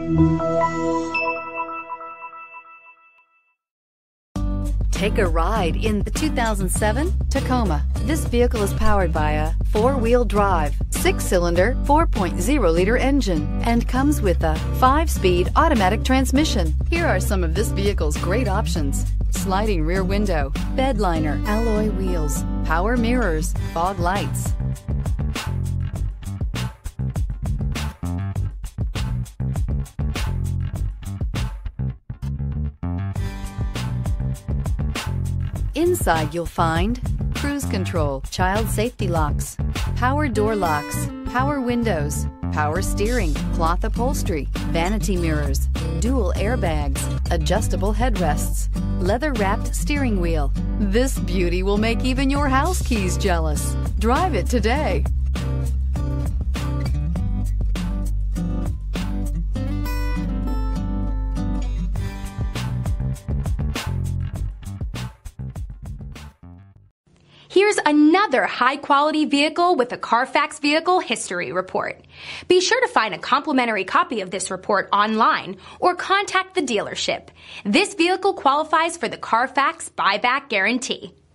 Take a ride in the 2007 Tacoma. This vehicle is powered by a 4-wheel drive, 6-cylinder, 4.0-liter engine, and comes with a 5-speed automatic transmission. Here are some of this vehicle's great options: sliding rear window, bed liner, alloy wheels, power mirrors, fog lights. Inside you'll find cruise control, child safety locks, power door locks, power windows, power steering, cloth upholstery, vanity mirrors, dual airbags, adjustable headrests, leather-wrapped steering wheel. This beauty will make even your house keys jealous. Drive it today. Here's another high-quality vehicle with a Carfax Vehicle History Report. Be sure to find a complimentary copy of this report online or contact the dealership. This vehicle qualifies for the Carfax Buyback Guarantee.